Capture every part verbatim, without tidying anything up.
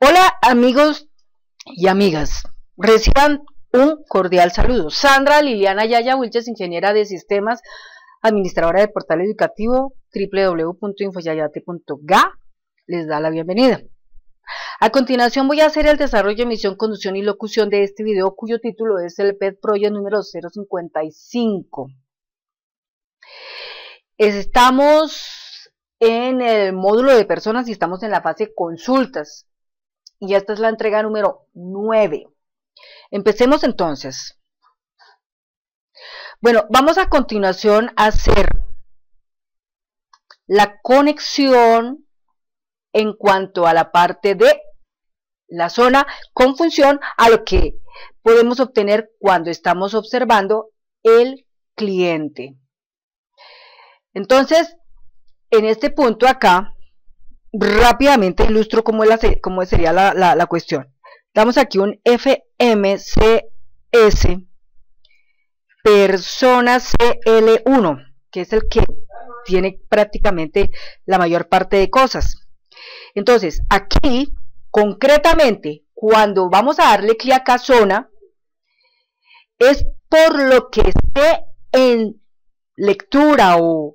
Hola amigos y amigas, reciban un cordial saludo. Sandra Liliana Yaya Wilches, ingeniera de sistemas, administradora del portal educativo w w w punto infoyayate punto g a, les da la bienvenida. A continuación voy a hacer el desarrollo, emisión, conducción y locución de este video, cuyo título es el P E T Project número cero cincuenta y cinco. Estamos en el módulo de personas y estamos en la fase consultas. Y esta es la entrega número nueve. Empecemos entonces. Bueno, vamos a continuación a hacer la conexión en cuanto a la parte de la zona con función a lo que podemos obtener cuando estamos observando el cliente. Entonces, en este punto acá, rápidamente ilustro cómo, es la, cómo sería la, la, la cuestión. Damos aquí un F M C S persona C L uno, que es el que tiene prácticamente la mayor parte de cosas. Entonces, aquí, concretamente, cuando vamos a darle clic acá zona, es por lo que esté en lectura o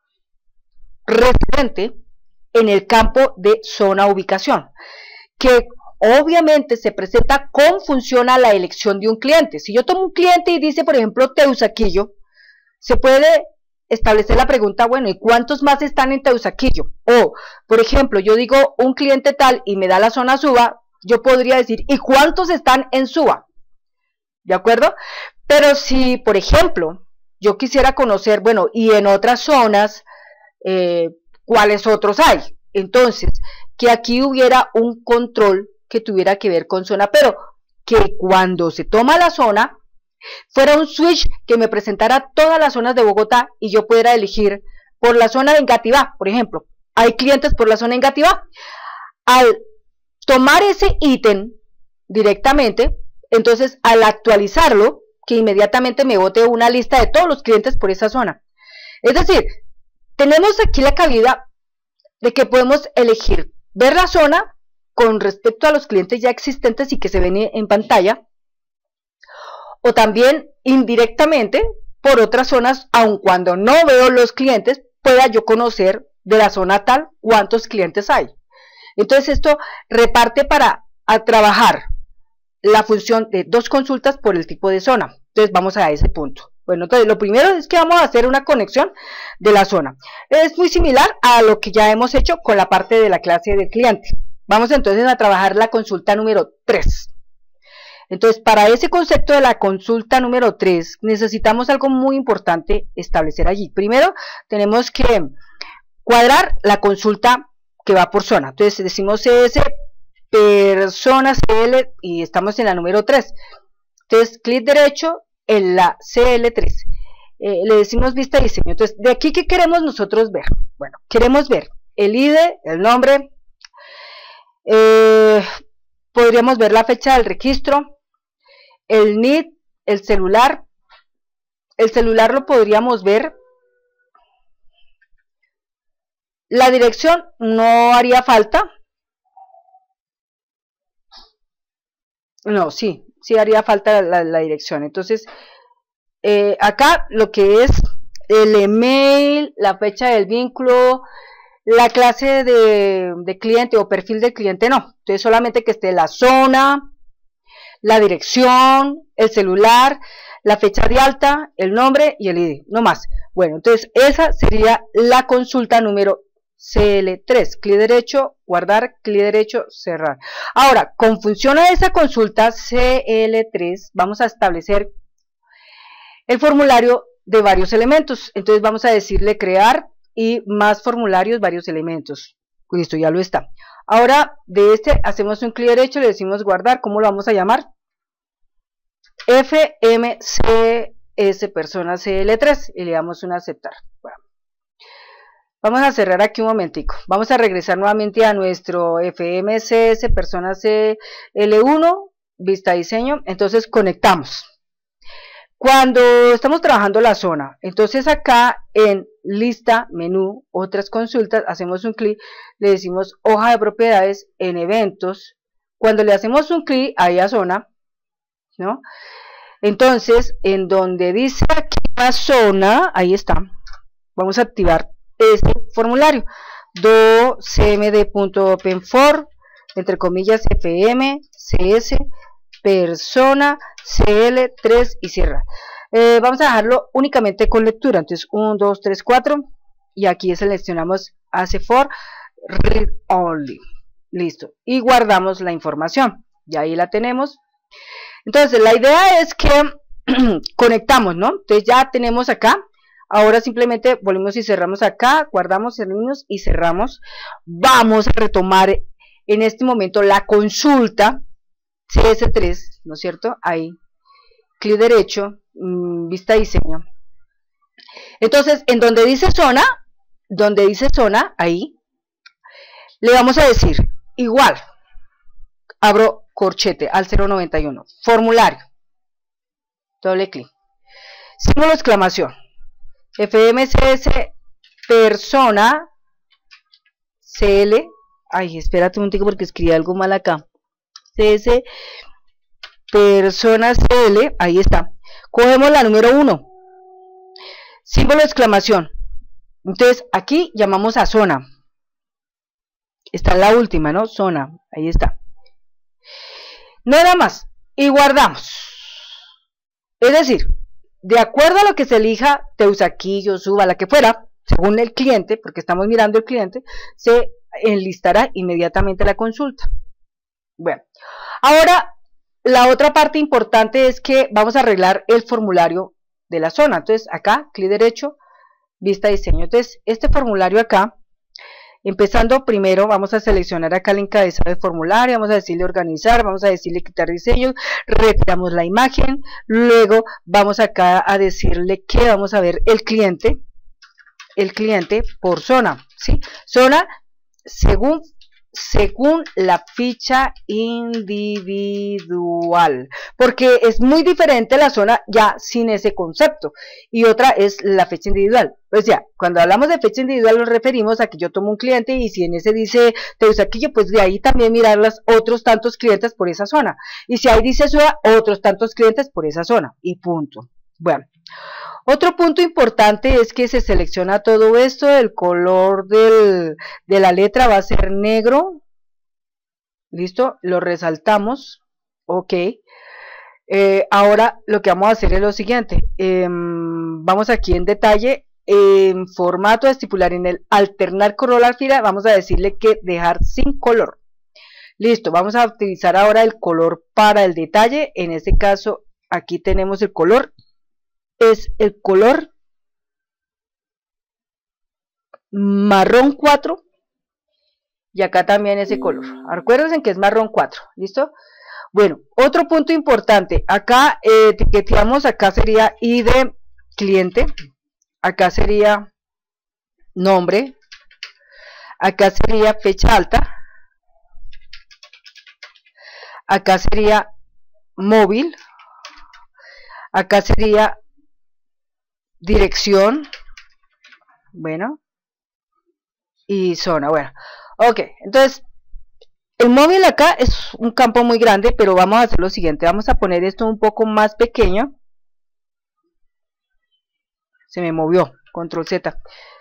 referente en el campo de zona ubicación, que obviamente se presenta con función a la elección de un cliente. Si yo tomo un cliente y dice, por ejemplo, Teusaquillo, se puede establecer la pregunta, bueno, ¿y cuántos más están en Teusaquillo? O, por ejemplo, yo digo un cliente tal y me da la zona Suba, yo podría decir, ¿y cuántos están en Suba? ¿De acuerdo? Pero si, por ejemplo, yo quisiera conocer, bueno, y en otras zonas, eh, ¿cuáles otros hay? Entonces, que aquí hubiera un control que tuviera que ver con zona, pero que cuando se toma la zona, fuera un switch que me presentara todas las zonas de Bogotá y yo pudiera elegir por la zona de Engativá, por ejemplo. Hay clientes por la zona de Engativá. Al tomar ese ítem directamente, entonces al actualizarlo, que inmediatamente me bote una lista de todos los clientes por esa zona. Es decir, tenemos aquí la cabida de que podemos elegir ver la zona con respecto a los clientes ya existentes y que se ven en pantalla, o también indirectamente por otras zonas, aun cuando no veo los clientes, pueda yo conocer de la zona tal cuántos clientes hay. Entonces esto reparte para a trabajar la función de dos consultas por el tipo de zona. Entonces vamos a ese punto. Bueno, entonces lo primero es que vamos a hacer una conexión de la zona. Es muy similar a lo que ya hemos hecho con la parte de la clase del cliente. Vamos entonces a trabajar la consulta número tres. Entonces, para ese concepto de la consulta número tres, necesitamos algo muy importante establecer allí. Primero, tenemos que cuadrar la consulta que va por zona. Entonces, decimos C S, persona C L, y estamos en la número tres. Entonces, clic derecho en la C L tres. Eh, le decimos vista de diseño. Entonces, ¿de aquí qué queremos nosotros ver? Bueno, queremos ver el I D, el nombre, eh, podríamos ver la fecha del registro, el N I D, el celular. El celular lo podríamos ver. La dirección no haría falta. No, sí, sí haría falta la, la dirección. Entonces, eh, acá lo que es el email, la fecha del vínculo, la clase de, de cliente o perfil del cliente, no. Entonces, solamente que esté la zona, la dirección, el celular, la fecha de alta, el nombre y el I D, no más. Bueno, entonces esa sería la consulta número C L tres. Clic derecho, guardar, clic derecho, cerrar. Ahora, con función a esa consulta C L tres, vamos a establecer el formulario de varios elementos. Entonces vamos a decirle crear y más formularios, varios elementos. Listo, ya lo está. Ahora, de este hacemos un clic derecho, le decimos guardar. ¿Cómo lo vamos a llamar? F M C S persona C L tres y le damos un aceptar. Bueno, vamos a cerrar aquí un momentico. Vamos a regresar nuevamente a nuestro F M C S persona C L uno, vista diseño. Entonces conectamos. Cuando estamos trabajando la zona, entonces acá en lista, menú, otras consultas, hacemos un clic, le decimos hoja de propiedades, en eventos, cuando le hacemos un clic ahí a zona, ¿no? Entonces, en donde dice aquí la zona, ahí está, vamos a activar este formulario, do cmd.openfor, entre comillas, fm, cs, persona, cl tres y cierra. Eh, vamos a dejarlo únicamente con lectura, entonces uno, dos, tres, cuatro, y aquí seleccionamos hace for, read only, listo, y guardamos la información, y ahí la tenemos. Entonces la idea es que conectamos, ¿no? Entonces ya tenemos acá, ahora simplemente volvemos y cerramos acá, guardamos, cerramos y cerramos. Vamos a retomar en este momento la consulta C S tres, ¿no es cierto? Ahí, clic derecho, mmm, vista diseño. Entonces, en donde dice zona, donde dice zona, ahí, le vamos a decir, igual, abro corchete al cero noventa y uno, formulario, doble clic, símbolo de exclamación, fmcs persona cl, ay, espérate un tico porque escribí algo mal acá, cs persona cl, ahí está, cogemos la número uno, símbolo de exclamación, entonces aquí llamamos a zona, está la última, ¿no? Zona, ahí está. Nada más, y guardamos. Es decir, de acuerdo a lo que se elija, Teusaquillo, Suba, la que fuera, según el cliente, porque estamos mirando el cliente, se enlistará inmediatamente la consulta. Bueno, ahora la otra parte importante es que vamos a arreglar el formulario de la zona. Entonces acá, clic derecho, vista diseño. Entonces este formulario acá, empezando primero, vamos a seleccionar acá el encabezado de formulario, vamos a decirle organizar, vamos a decirle quitar diseños, retiramos la imagen, luego vamos acá a decirle que vamos a ver el cliente, el cliente por zona, ¿sí? Zona según, según la ficha individual, porque es muy diferente la zona ya sin ese concepto, y otra es la fecha individual. Pues ya, cuando hablamos de fecha individual nos referimos a que yo tomo un cliente y si en ese dice Teusaquillo, pues de ahí también mirar los otros tantos clientes por esa zona, y si ahí dice Suba, otros tantos clientes por esa zona, y punto. Bueno, otro punto importante es que se selecciona todo esto, el color del, de la letra va a ser negro, listo, lo resaltamos, ok. Eh, ahora lo que vamos a hacer es lo siguiente, eh, vamos aquí en detalle, en formato de estipular, en el alternar color al fila, vamos a decirle que dejar sin color, listo, vamos a utilizar ahora el color para el detalle, en este caso aquí tenemos el color, es el color marrón cuatro y acá también ese color, acuérdense que es marrón cuatro, listo. Bueno, otro punto importante, acá eh, etiqueteamos, acá sería I D cliente, acá sería nombre, acá sería fecha alta, acá sería móvil, acá sería dirección, bueno, y zona, bueno, ok, entonces el móvil acá es un campo muy grande, pero vamos a hacer lo siguiente, vamos a poner esto un poco más pequeño, se me movió, control Z,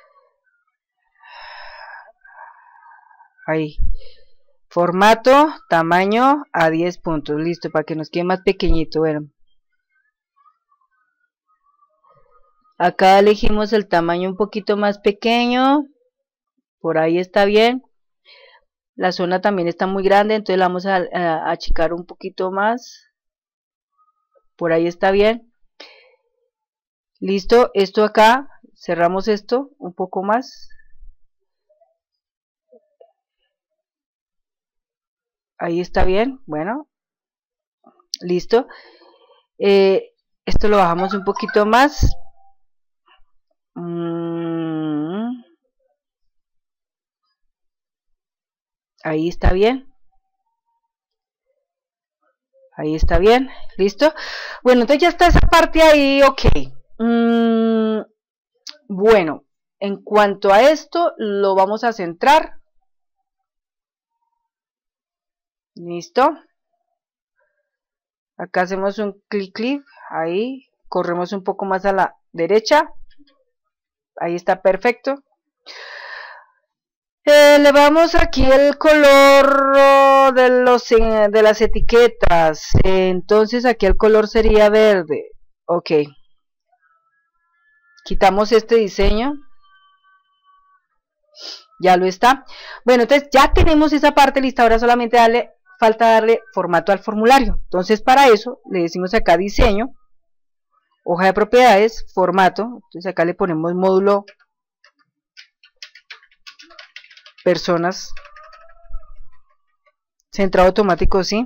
ahí, formato, tamaño a diez puntos, listo, para que nos quede más pequeñito, bueno, acá elegimos el tamaño un poquito más pequeño, por ahí está bien, la zona también está muy grande, entonces la vamos a, a, a achicar un poquito más, por ahí está bien, listo, esto acá, cerramos esto un poco más, ahí está bien, bueno, listo, eh, esto lo bajamos un poquito más, mm, ahí está bien, ahí está bien, listo, bueno, entonces ya está esa parte ahí, ok, mm, bueno, en cuanto a esto, lo vamos a centrar, Listo. Acá hacemos un clic, clic, ahí, corremos un poco más a la derecha, ahí está perfecto. Eh, le damos aquí el color de, los, de las etiquetas, entonces aquí el color sería verde, ok. Quitamos este diseño, ya lo está. Bueno, entonces ya tenemos esa parte lista, ahora solamente darle, falta darle formato al formulario. Entonces para eso le decimos acá diseño, hoja de propiedades, formato, entonces acá le ponemos módulo personas, centrado automático, sí,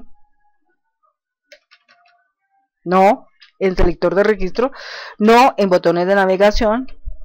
no, en selector de registro, no, en botones de navegación,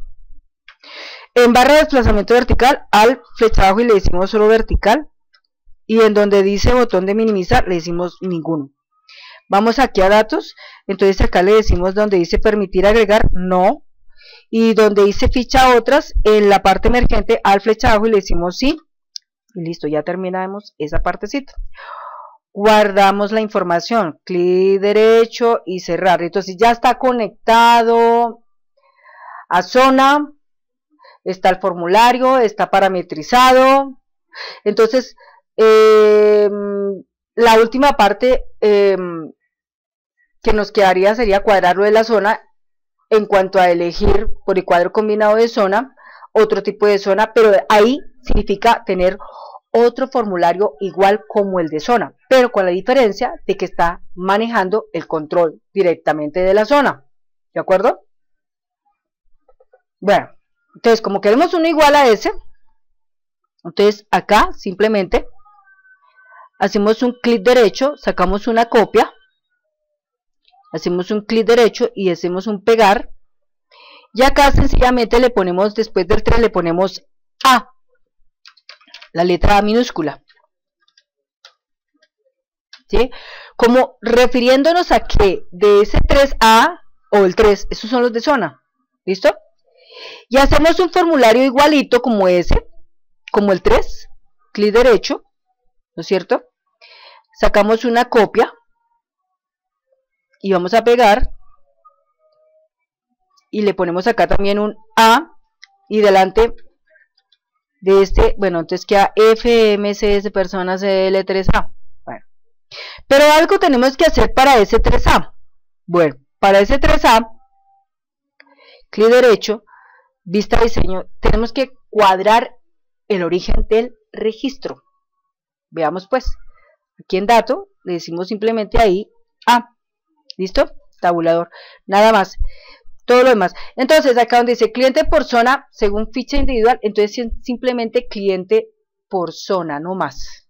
en barra de desplazamiento vertical, al flecha abajo y le decimos solo vertical, y en donde dice botón de minimizar le decimos ninguno. Vamos aquí a datos, entonces acá le decimos donde dice permitir agregar, no, y donde dice ficha otras, en la parte emergente al flecha abajo y le decimos sí, y listo, ya terminamos esa partecita. Guardamos la información, clic derecho y cerrar, entonces ya está conectado a zona, está el formulario, está parametrizado, entonces eh, la última parte eh, que nos quedaría sería cuadrarlo de la zona en cuanto a elegir por el cuadro combinado de zona, otro tipo de zona, pero ahí significa tener otro formulario igual como el de zona, pero con la diferencia de que está manejando el control directamente de la zona, ¿de acuerdo? Bueno, entonces como queremos uno igual a ese, entonces acá simplemente hacemos un clic derecho, sacamos una copia, hacemos un clic derecho y hacemos un pegar, y acá sencillamente le ponemos, después del tres le ponemos A, la letra A minúscula, ¿sí? Como refiriéndonos a que de ese tres A o el tres, esos son los de zona, ¿listo? Y hacemos un formulario igualito como ese, como el tres, clic derecho, ¿no es cierto? Sacamos una copia y vamos a pegar y le ponemos acá también un A y delante de este, bueno, entonces queda F M C S personas C L tres A. Bueno, pero algo tenemos que hacer para ese tres A. Bueno, para ese tres A, clic derecho, vista diseño, tenemos que cuadrar el origen del registro. Veamos pues, aquí en dato le decimos simplemente ahí A, ¿listo? Tabulador, nada más, todo lo demás. Entonces acá donde dice cliente por zona según ficha individual, entonces simplemente cliente por zona, no más.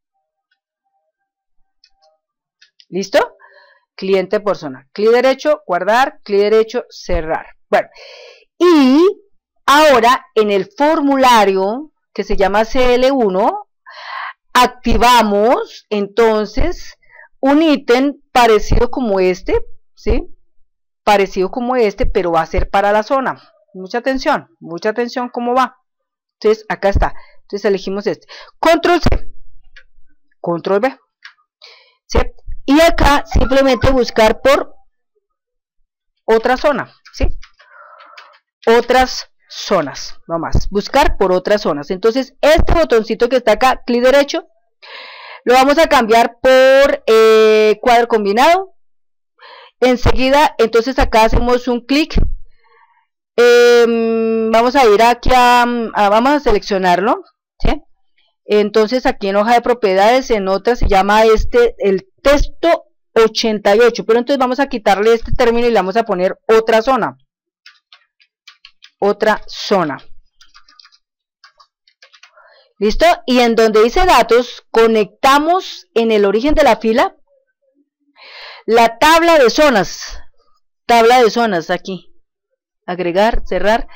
¿Listo? Cliente por zona, clic derecho, guardar, clic derecho, cerrar. Bueno, y ahora en el formulario que se llama C L uno, activamos entonces un ítem parecido como este, ¿sí? Parecido como este, pero va a ser para la zona. Mucha atención, mucha atención cómo va. Entonces, acá está. Entonces elegimos este. Control C, Control V, ¿sí? Y acá simplemente buscar por otra zona, ¿sí? Otras zonas, no más. Buscar por otras zonas. Entonces, este botoncito que está acá, clic derecho, lo vamos a cambiar por eh, cuadro combinado. Enseguida, entonces acá hacemos un clic. Eh, vamos a ir aquí a, a, vamos a seleccionarlo, ¿sí? Entonces aquí en hoja de propiedades, en otra se llama este, el texto ochenta y ocho, pero entonces vamos a quitarle este término y le vamos a poner otra zona. Otra zona. ¿Listo? Y en donde dice datos, conectamos en el origen de la fila la tabla de zonas. Tabla de zonas aquí. Agregar, cerrar.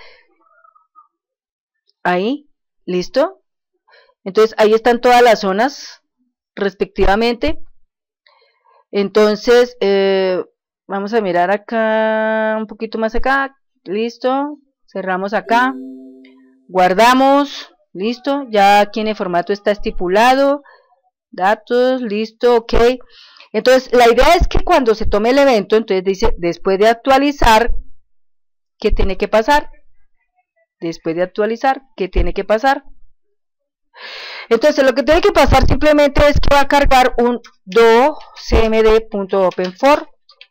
Ahí. ¿Listo? Entonces ahí están todas las zonas respectivamente. Entonces, eh, vamos a mirar acá, un poquito más acá. Listo. Cerramos acá. Guardamos. Listo, ya aquí en el formato está estipulado. datos, listo, ok. Entonces, la idea es que cuando se tome el evento, entonces dice, después de actualizar, ¿qué tiene que pasar? Después de actualizar, ¿qué tiene que pasar? Entonces, lo que tiene que pasar simplemente es que va a cargar un docmd.openfor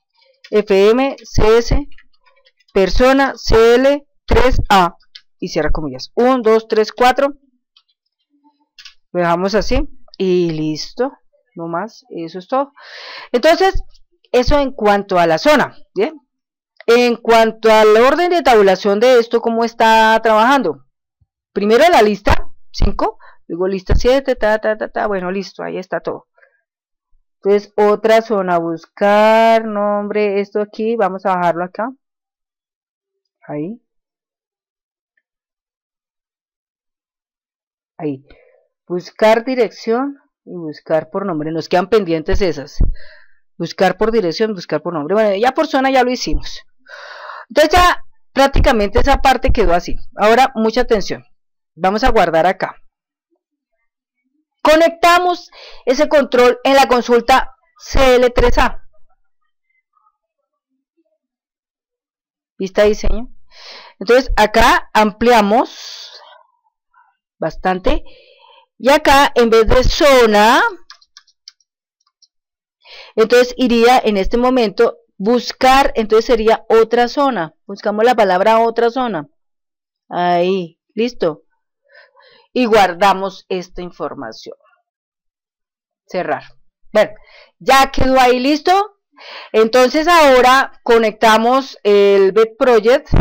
fmcs persona cl tres a y cierra comillas. uno, dos, tres, cuatro. Lo dejamos así y listo. No más, eso es todo. Entonces, eso en cuanto a la zona, ¿bien? En cuanto al orden de tabulación de esto, ¿cómo está trabajando? Primero la lista cinco, luego lista siete, ta, ta, ta, ta, bueno, listo, ahí está todo. Entonces, otra zona, buscar, nombre, esto aquí, vamos a bajarlo acá. Ahí. Ahí. Buscar dirección y buscar por nombre. Nos quedan pendientes esas. Buscar por dirección, buscar por nombre. Bueno, ya por zona ya lo hicimos. Entonces ya prácticamente esa parte quedó así. Ahora, mucha atención. Vamos a guardar acá. Conectamos ese control en la consulta C L tres A. Vista de diseño. Entonces acá ampliamos bastante. Y acá en vez de zona, entonces iría en este momento buscar, entonces sería otra zona. Buscamos la palabra otra zona. Ahí, listo. Y guardamos esta información. Cerrar. Bueno, ya quedó ahí listo. Entonces ahora conectamos el Bed Project.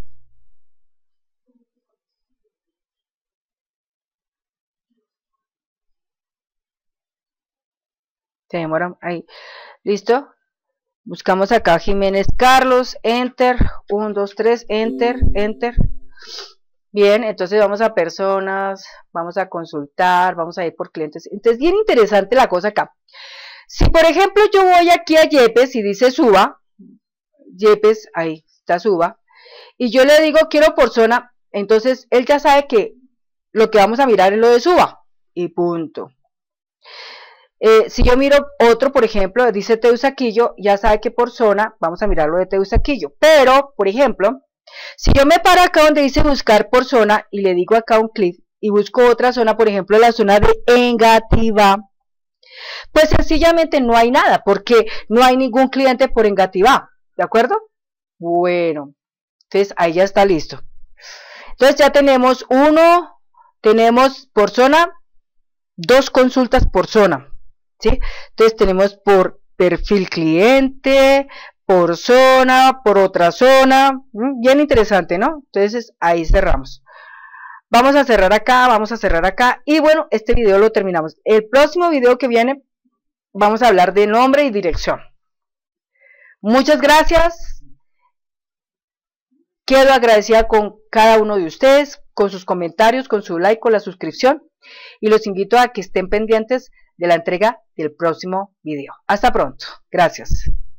Se demoran ahí. Listo. Buscamos acá Jiménez Carlos, enter, uno, dos, tres, enter, enter. Bien, entonces vamos a personas, vamos a consultar, vamos a ir por clientes. Entonces, bien interesante la cosa acá. Si por ejemplo yo voy aquí a Yepes y dice suba, Yepes, ahí está suba, y yo le digo quiero por zona, entonces él ya sabe que lo que vamos a mirar es lo de suba, y punto. Eh, si yo miro otro, por ejemplo, dice Teusaquillo, ya sabe que por zona vamos a mirar lo de Teusaquillo. Pero, por ejemplo, si yo me paro acá donde dice buscar por zona y le digo acá un clic y busco otra zona, por ejemplo, la zona de Engativá, pues sencillamente no hay nada, porque no hay ningún cliente por Engativá, ¿de acuerdo? Bueno, entonces ahí ya está listo. Entonces ya tenemos uno, tenemos por zona, dos consultas por zona. ¿Sí? Entonces tenemos por perfil cliente, por zona, por otra zona, bien interesante, ¿no? Entonces ahí cerramos. Vamos a cerrar acá, vamos a cerrar acá y bueno, este video lo terminamos. El próximo video que viene vamos a hablar de nombre y dirección. Muchas gracias. Quedo agradecida con cada uno de ustedes, con sus comentarios, con su like, con la suscripción y los invito a que estén pendientes de la entrega del próximo video. Hasta pronto. Gracias.